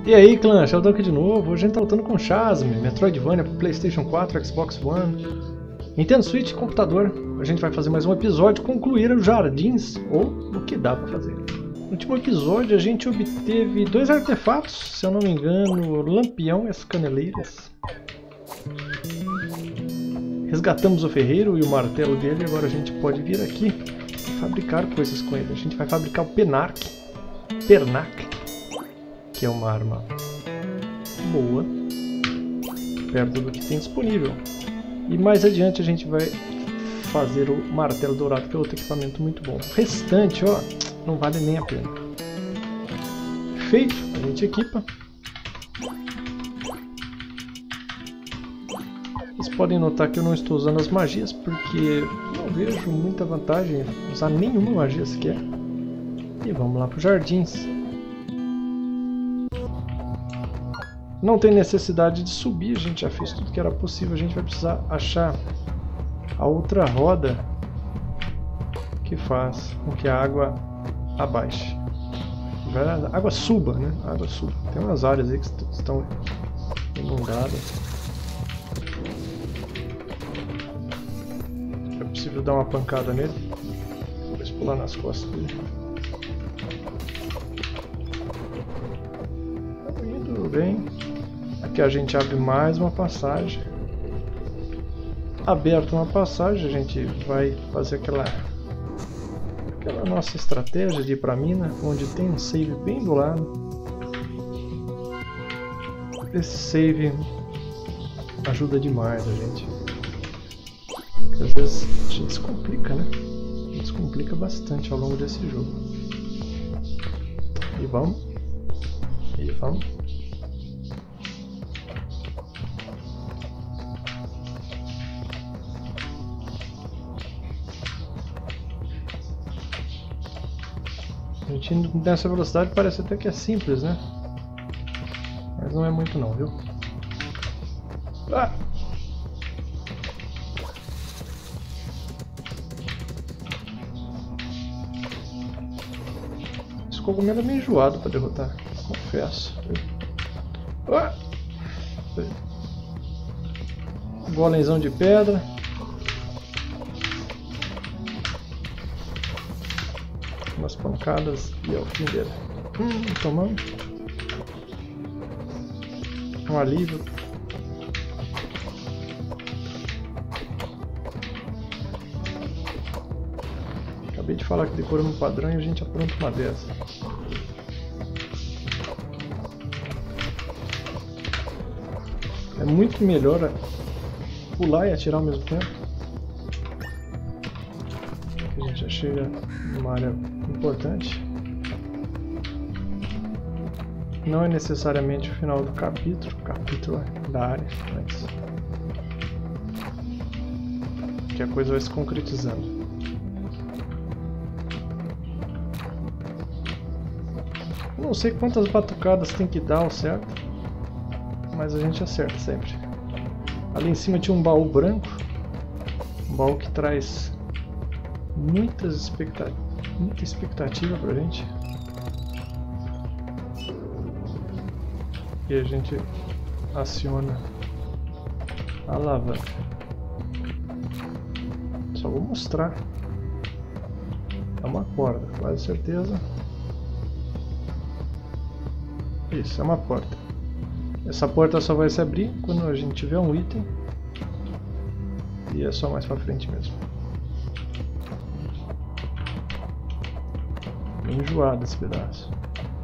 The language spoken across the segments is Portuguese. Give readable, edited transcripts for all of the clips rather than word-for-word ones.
E aí, clã, Sheldon aqui de novo. Hoje a gente tá lutando com Chasm, Metroidvania pro PlayStation 4, Xbox One, Nintendo Switch e computador. A gente vai fazer mais um episódio, concluir os jardins, ou o que dá pra fazer. No último episódio a gente obteve 2 artefatos, se eu não me engano, o lampião e as caneleiras. Resgatamos o ferreiro e o martelo dele, e agora a gente pode vir aqui e fabricar coisas com ele. A gente vai fabricar o Pernac, que é uma arma boa, perto do que tem disponível. E mais adiante a gente vai fazer o martelo dourado, que é outro equipamento muito bom. O restante, ó, não vale nem a pena. Feito, a gente equipa. Vocês podem notar que eu não estou usando as magias, porque não vejo muita vantagem em usar nenhuma magia sequer. E vamos lá para os jardins. Não tem necessidade de subir, a gente já fez tudo que era possível. A gente vai precisar achar a outra roda que faz com que a água abaixe. A água suba, né? A água suba. Tem umas áreas aí que estão inundadas. É possível dar uma pancada nele. Depois pular nas costas dele. Tá indo bem. Aqui a gente abre mais uma passagem. Aberta uma passagem, a gente vai fazer aquela nossa estratégia de ir para a mina, onde tem um save bem do lado. Esse save ajuda demais a gente. Porque às vezes a gente se complica, né? A gente se complica bastante ao longo desse jogo. E vamos. E vamos. A gente indo nessa velocidade parece até que é simples, né? Mas não é muito não, viu? Ah! Esse cogumelo é meio enjoado para derrotar, confesso. Ah! Golemzão de pedra. Umas pancadas e é o fim dele. Tomamos. Um alívio. Acabei de falar que decoramos um padrão e a gente apronta uma dessa. É muito melhor pular e atirar ao mesmo tempo. A gente já chega numa área importante. Não é necessariamente o final do capítulo da área, mas que a coisa vai se concretizando. Não sei quantas batucadas tem que dar ao certo, mas a gente acerta sempre. Ali em cima tinha um baú branco, um baú que traz muita expectativa pra gente. E a gente aciona a alavanca. Só vou mostrar. É uma corda, quase certeza. Isso, é uma porta. Essa porta só vai se abrir quando a gente tiver um item. E é só mais pra frente mesmo. Enjoado esse pedaço.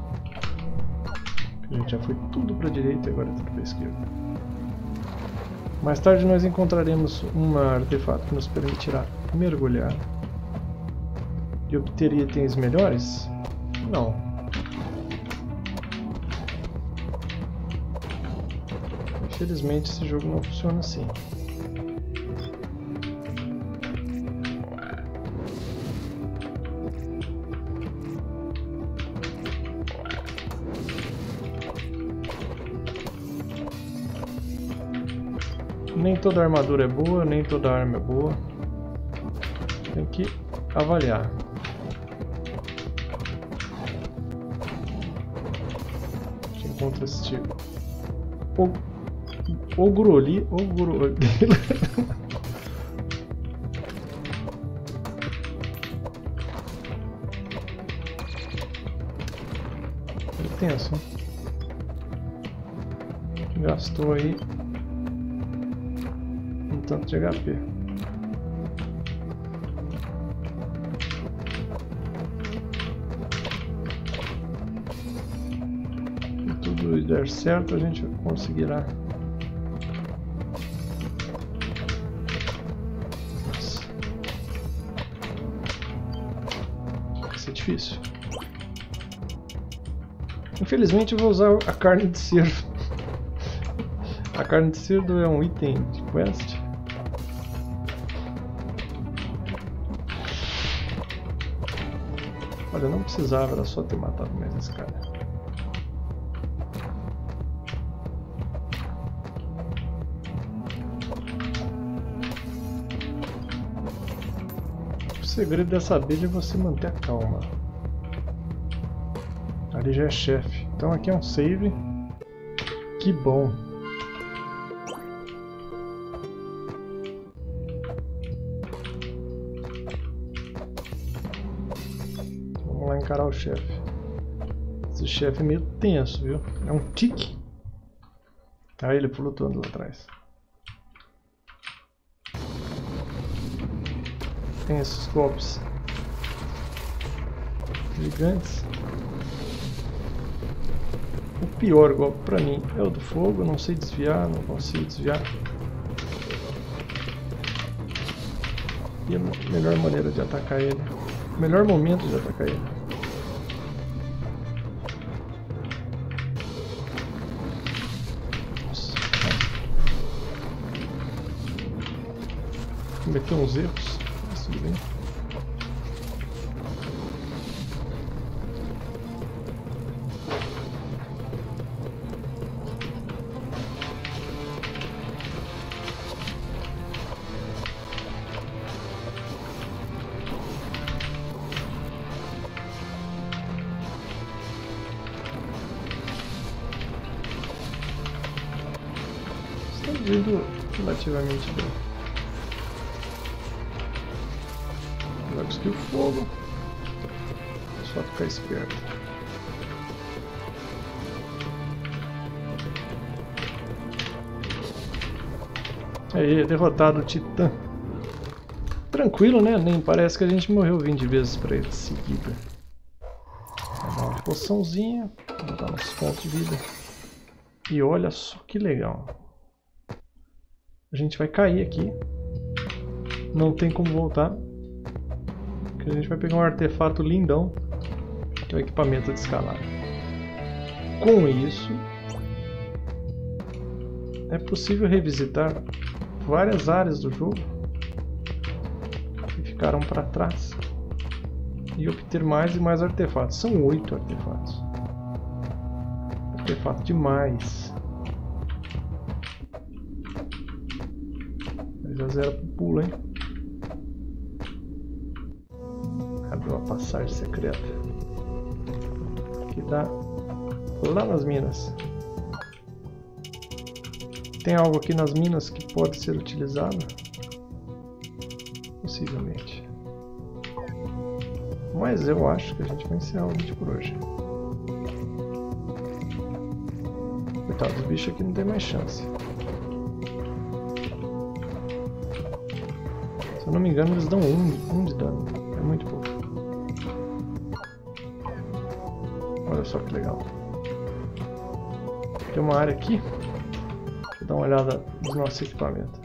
A gente já foi tudo para a direita e agora tudo para a esquerda. Mais tarde nós encontraremos um artefato que nos permitirá mergulhar e obter itens melhores? Não. Infelizmente esse jogo não funciona assim. Nem toda armadura é boa, nem toda arma é boa. Tem que avaliar. contra esse tipo. O Groli. É tenso, hein? Gastou aí um tanto de HP. Se tudo der certo, a gente conseguirá. Nossa. Vai ser difícil. Infelizmente eu vou usar a carne de cerdo. A carne de cerdo é um item de quest. Olha, não precisava, era só ter matado mais esse cara. O segredo dessa abelha é você manter a calma. Ali já é chefe. Então aqui é um save. Que bom. Vamos lá encarar o chefe. Esse chefe é meio tenso, viu? É um tique. Ah, ele flutuando lá atrás. Tem esses golpes gigantes. O pior golpe pra mim é o do fogo, eu não sei desviar, não consigo desviar. E a melhor maneira de atacar ele, o melhor momento de atacar ele. Nossa, cometeu uns erros, mas tudo bem. Estamos indo relativamente bem. Joga skill fogo. Só ficar esperto. Aí, derrotado o Titã. Tranquilo, né? Nem parece que a gente morreu 20 vezes pra ele de seguida. Vou dar uma poçãozinha. Vou botar nos pontos de vida. E olha só que legal. A gente vai cair aqui. Não tem como voltar. Porque a gente vai pegar um artefato lindão. Que é o equipamento de escalada. Com isso, é possível revisitar várias áreas do jogo que ficaram para trás. E obter mais e mais artefatos. São 8 artefatos. Artefato demais. Já zero pro pulo, hein? Abriu uma passagem secreta. Que dá lá nas minas. Tem algo aqui nas minas que pode ser utilizado? Possivelmente. Mas eu acho que a gente vai encerrar o vídeo por hoje. Coitado dos bichos aqui, não tem mais chance. Se eu não me engano, eles dão 1 de dano. É muito pouco. Olha só que legal. Tem uma área aqui. Deixa eu dar uma olhada nos nossos equipamentos.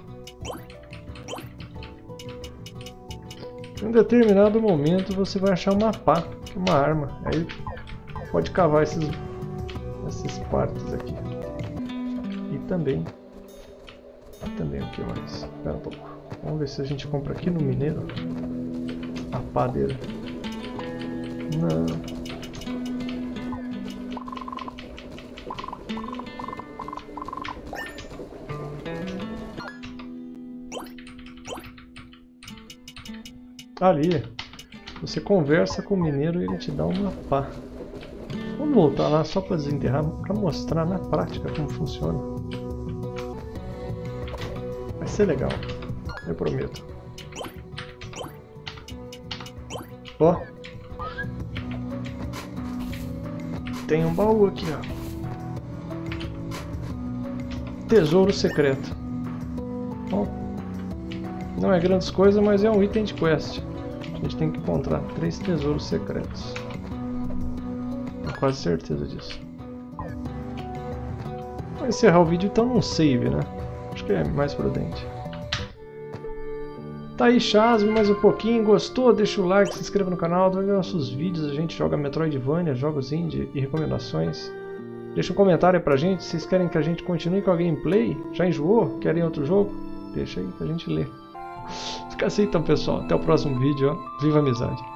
Em um determinado momento você vai achar uma pá, que é uma arma. Aí pode cavar essas partes aqui. E também o que mais? Espera um pouco. Vamos ver se a gente compra aqui no mineiro a pá dele. Não. Ali, você conversa com o mineiro e ele te dá uma pá. Vamos Vamos voltar lá só para desenterrar, para mostrar na prática como funciona. Vai ser legal, eu prometo. Ó, tem um baú aqui, ó. Tesouro secreto. Bom, não é grandes coisas, mas é um item de quest. A gente tem que encontrar 3 tesouros secretos. Tenho quase certeza disso. Vou encerrar o vídeo então num save, né? Acho que é mais prudente. Tá aí, Chasme, mais um pouquinho. Gostou? Deixa o like, se inscreva no canal, dá nossos vídeos. A gente joga Metroidvania, jogos indie e recomendações. Deixa um comentário aí pra gente. Se vocês querem que a gente continue com a gameplay? Já enjoou? Querem outro jogo? Deixa aí que a gente lê. Fica assim então, pessoal. Até o próximo vídeo. Ó. Viva a amizade!